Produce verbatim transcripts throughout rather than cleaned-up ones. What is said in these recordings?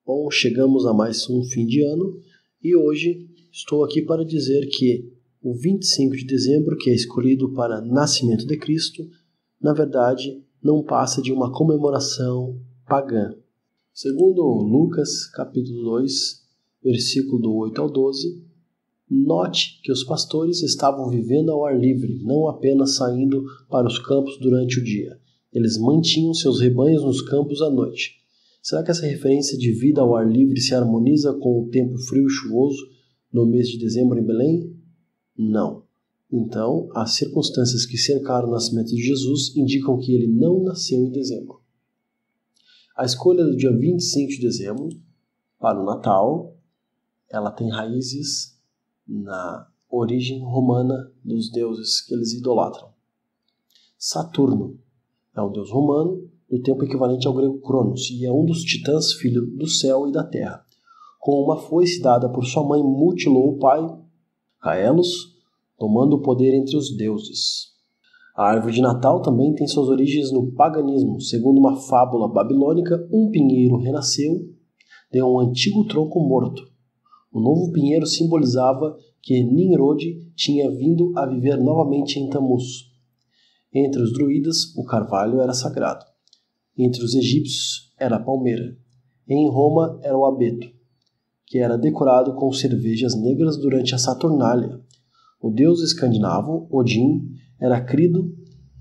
Bom, chegamos a mais um fim de ano e hoje estou aqui para dizer que o vinte e cinco de dezembro, que é escolhido para Nascimento de Cristo, na verdade não passa de uma comemoração pagã. Segundo Lucas, capítulo dois, versículo do oito ao doze, note que os pastores estavam vivendo ao ar livre, não apenas saindo para os campos durante o dia. Eles mantinham seus rebanhos nos campos à noite. Será que essa referência de vida ao ar livre se harmoniza com o tempo frio e chuvoso no mês de dezembro em Belém? Não. Então, as circunstâncias que cercaram o nascimento de Jesus indicam que ele não nasceu em dezembro. A escolha do dia vinte e cinco de dezembro para o Natal, ela tem raízes na origem romana dos deuses que eles idolatram. Saturno é um deus romano do tempo equivalente ao grego Cronos e é um dos titãs, filho do céu e da terra. Com uma foice dada por sua mãe, mutilou o pai, Caelos, tomando o poder entre os deuses. A árvore de Natal também tem suas origens no paganismo. Segundo uma fábula babilônica, um pinheiro renasceu de um antigo tronco morto. O novo pinheiro simbolizava que Nimrod tinha vindo a viver novamente em Tamuz. Entre os druidas, o carvalho era sagrado. Entre os egípcios, era a palmeira. Em Roma, era o abeto, que era decorado com cervejas negras durante a Saturnália. O deus escandinavo, Odin, era crido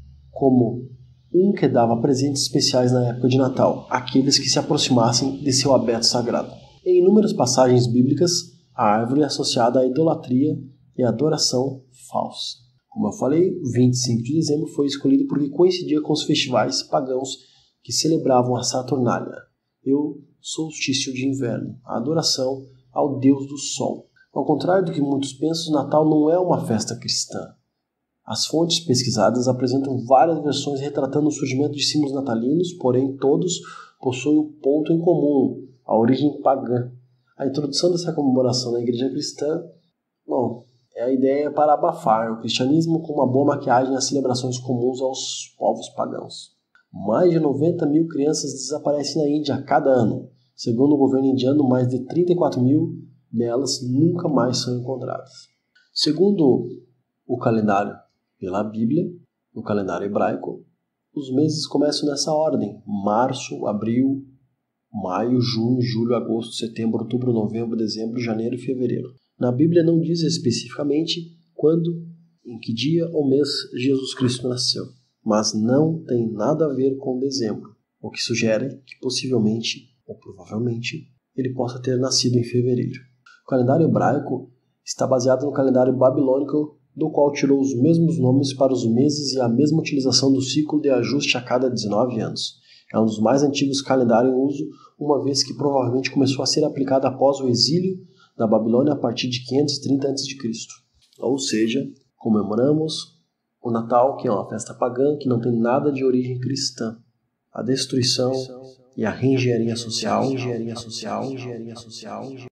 como um que dava presentes especiais na época de Natal, àqueles que se aproximassem de seu abeto sagrado. Em inúmeras passagens bíblicas, a árvore é associada à idolatria e à adoração falsa. Como eu falei, vinte e cinco de dezembro foi escolhido porque coincidia com os festivais pagãos que celebravam a Saturnália e o solstício de inverno, a adoração ao deus do sol. Ao contrário do que muitos pensam, o Natal não é uma festa cristã. As fontes pesquisadas apresentam várias versões retratando o surgimento de símbolos natalinos, porém todos possuem um ponto em comum, a origem pagã. A introdução dessa comemoração na igreja cristã, bom, é a ideia para abafar o cristianismo com uma boa maquiagem às celebrações comuns aos povos pagãos. Mais de noventa mil crianças desaparecem na Índia a cada ano. Segundo o governo indiano, mais de trinta e quatro mil delas nunca mais são encontradas. Segundo o calendário pela Bíblia, no calendário hebraico, os meses começam nessa ordem: março, abril, maio, junho, julho, agosto, setembro, outubro, novembro, dezembro, janeiro e fevereiro. Na Bíblia não diz especificamente quando, em que dia ou mês Jesus Cristo nasceu, mas não tem nada a ver com dezembro, o que sugere que possivelmente, ou provavelmente, ele possa ter nascido em fevereiro. O calendário hebraico está baseado no calendário babilônico, do qual tirou os mesmos nomes para os meses e a mesma utilização do ciclo de ajuste a cada dezenove anos. É um dos mais antigos calendários em uso, uma vez que provavelmente começou a ser aplicado após o exílio da Babilônia a partir de quinhentos e trinta antes de Cristo. Ou seja, comemoramos o Natal, que é uma festa pagã que não tem nada de origem cristã. A destruição e a reengenharia social, engenharia social, engenharia social,